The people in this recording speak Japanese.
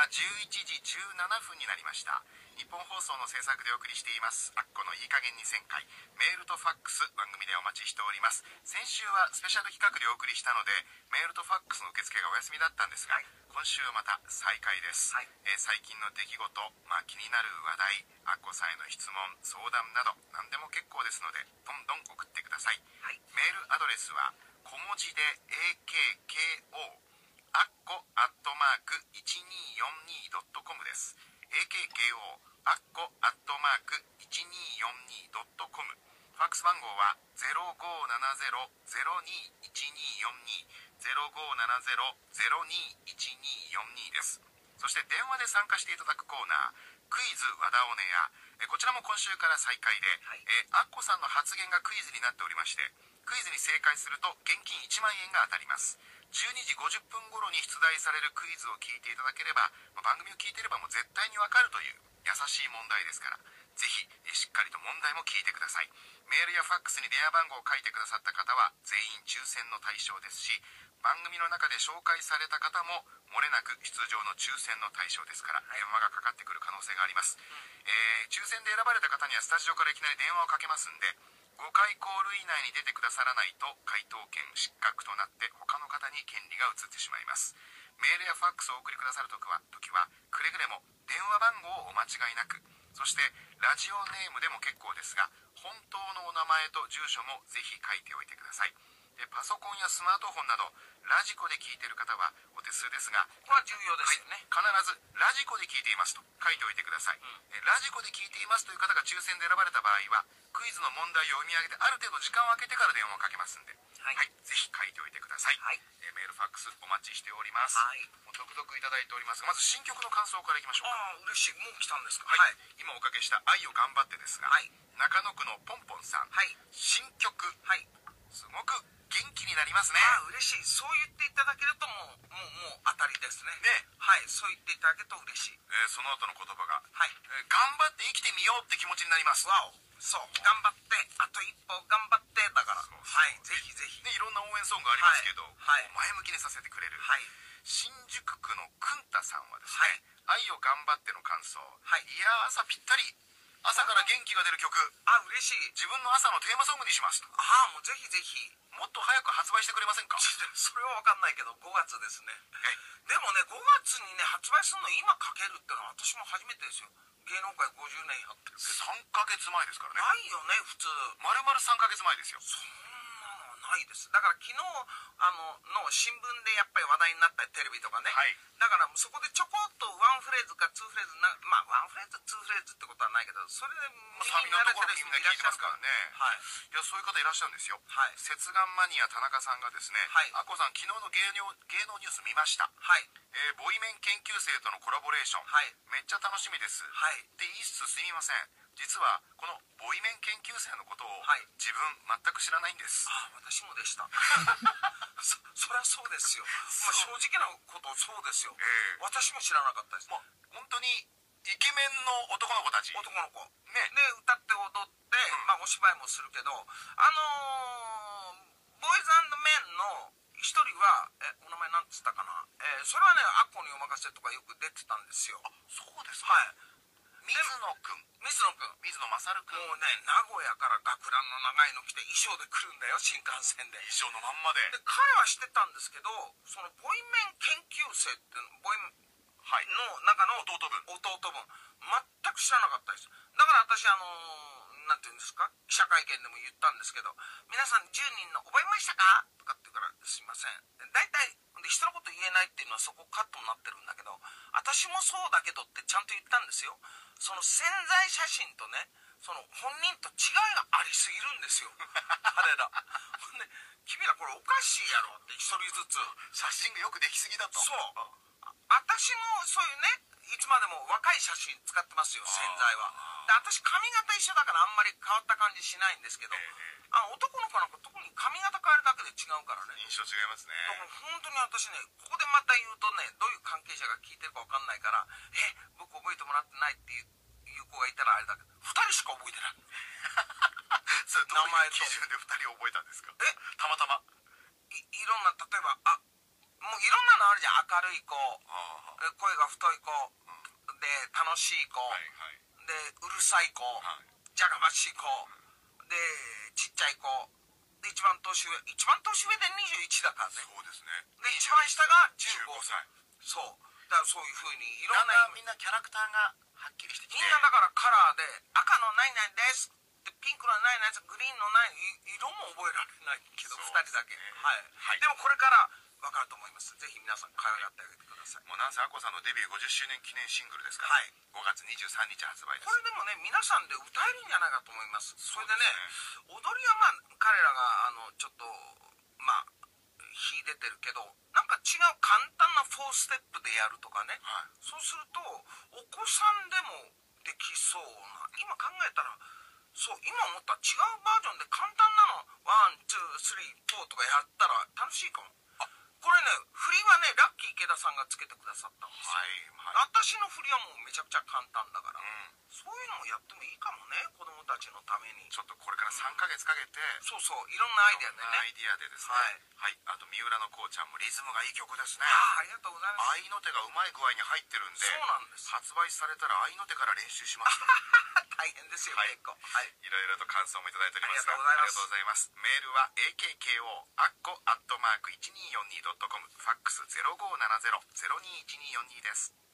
は11時17分になりました。日本放送の制作でお送りしていますアッコのいい加減に1000回、メールとファックス番組でお待ちしております。先週はスペシャル企画でお送りしたのでメールとファックスの受付がお休みだったんですが、今週はまた再開です。最近の出来事、気になる話題、アッコさんへの質問、相談など何でも結構ですのでどんどん送ってください。メールアドレスは小文字で AKKO akko@1242.com です。akko akko@1242.com。 ファックス番号は 0570-021242 0570-021242 です。そして電話で参加していただくコーナー、クイズ和田オネア、こちらも今週から再開で、アッコさんの発言がクイズになっておりまして、クイズに正解すると現金1万円が当たります。12時50分頃に出題されるクイズを聞いていただければ、番組を聞いていればもう絶対にわかるという優しい問題ですから、ぜひしっかりと問題も聞いてください。メールやファックスに電話番号を書いてくださった方は全員抽選の対象ですし、番組の中で紹介された方も漏れなく出場の抽選の対象ですから、電話がかかってくる可能性があります。抽選で選ばれた方にはスタジオからいきなり電話をかけますんで、5回コール以内に出てくださらないと回答権失格となって他の方に権利が移ってしまいます。メールやファックスをお送りくださるときはくれぐれも電話番号をお間違いなく、そしてラジオネームでも結構ですが本当のお名前と住所もぜひ書いておいてください。パソコンやスマートフォンなどラジコで聞いている方はお手数ですが、 これは重要ですよね。 必ずラジコで聞いていますと書いておいてください。ラジコで聞いていますという方が抽選で選ばれた場合はクイズの問題を読み上げてある程度時間を空けてから電話をかけますんで、ぜひ書いておいてください。メールファックスお待ちしております。もう続々いただいておりますが、まず新曲の感想からいきましょうか。 嬉しい。もう来たんですか。 今おかけした愛を頑張ってですが、中野区のポンポンさん、新曲、すごく元気になりますね。 嬉しい。そう言っていただけるともう当たりですね。そう言っていただけると嬉しい。 その後の言葉が、頑張って生きてみようって気持ちになります。 そう、頑張ってあと一歩頑張ってだから、ぜひぜひいろんな応援ソングありますけど、前向きにさせてくれる。新宿区のくんたさんはですね、愛を頑張っての感想、いや朝ぴったり、朝から元気が出る曲、 嬉しい。 自分の朝のテーマソングにしますと。 もうぜひぜひ。 もっと早く発売してくれませんか。 それは分かんないけど5月ですね。でもね、5月にね発売するの今かけるってのは私も初めてですよ。芸能界50年やってるけど 3ヶ月前ですからね。 ないよね普通。 丸々3ヶ月前ですよ。 そんなのはないです。だから昨日の新聞でやっぱり話題になったテレビとかね、だからそこでちょこっとワンフレーズかツーフレーズワンフレーズツーフレーズってことはないけど、それでサビのところみんな聞いてますからね。いやそういう方いらっしゃるんですよ。接眼マニア田中さんがですね、アッコさん昨日の芸能ニュース見ました。ボイメン研究生とのコラボレーション、めっちゃ楽しみです。って言いつつすみません、実はこのボイメン研究生のことを自分全く知らないんです。 私もでした。そりゃそうですよ。正直なことそうですよ。私も知らなかったです。 本当にイケメンの男の子たち、 男の子ね、で歌って踊って、お芝居もするけど、ボーイズ&メンの一人はお名前なんつったかな、それはねアッコにお任せとかよく出てたんですよ。 そうですか。水野くん、水野勝くん、 もうね名古屋から学ランの長いの着て衣装で来るんだよ、新幹線で。 衣装のまんまで。 彼は知ってたんですけど、そのボイメン研究生ってボイメンの中の弟分全く知らなかったです。だから私なんていうんですか、記者会見でも言ったんですけど、皆さん10人の覚えましたかとかって言うから、すいません、大体で人のこと言えないっていうのはそこカットになってるんだけど、私もそうだけどってちゃんと言ったんですよ。その宣材写真とね、その本人と違いがありすぎるんですよ彼ら。ほんで君らこれおかしいやろって一人ずつ写真がよくできすぎだと。 そう私もそういうね、いつまでも若い写真使ってますよ、宣材は。で私髪型一緒だからあんまり変わった感じしないんですけど、男の子なんか特に髪型変えるだけで違うからね、 印象違いますね。 だから本当に私ね、ここでまた言うとね、どういう関係者が聞いてるか分かんないから、僕覚えてもらってないっていう子がいたらあれだけど、2人しか覚えてないそれどういう基準で2人覚えたんですか。たまたまいろんな、例えばもういろんなのあるじゃん。明るい子、 あ声が太い子、で楽しい子、 はいはいでうるさい子、 はいじゃがましい子、でちっちゃい子で、一番年上で21だからね。 そうですね。 で一番下が15 15歳。 そうだからそういうふうにいろだんなんだんみんなキャラクターがはっきりしてきて、 みんなだからカラーで赤の何々ですで、ピンクの何々です、グリーンの何色も覚えられないけど、2 そうですね人だけ、はい、 はいでもこれから分かると思います。ぜひ皆さん可愛がってあげてください。 もうなんせアッコさんのデビュー50周年記念シングルですから、 はい 5月23日発売です。 これでもね、皆さんで歌えるんじゃないかと思います。それでね、 そう踊りはまあ彼らがちょっとまあ秀でてるけど、なんか違う簡単な4ステップでやるとかね、 はい、 そうするとお子さんでもできそうな、今考えたらそう今思ったら違うバージョンで簡単なのワンツースリーフォーとかやったら楽しいかも。これね、振りはねラッキー池田さんがつけてくださったんですよ。 はいはい、 私の振りはもうめちゃくちゃ簡単だから、そういうのもやってもいいかもね、子供たちのために。 ちょっとこれから3ヶ月かけて、 そうそう、いろんなアイデアでね。 アイディアでですね、はい、あと三浦のこうちゃんもリズムがいい曲ですね。 ありがとうございます。 合いの手がうまい具合に入ってるんで、 そうなんです。 発売されたら合いの手から練習しました。 大変ですよ、 はい、 結構。はい。 いろいろと感想もいただいておりますが、 ありがとうございます。 メールは akko@1242.com、ファックス 0570-021242 です。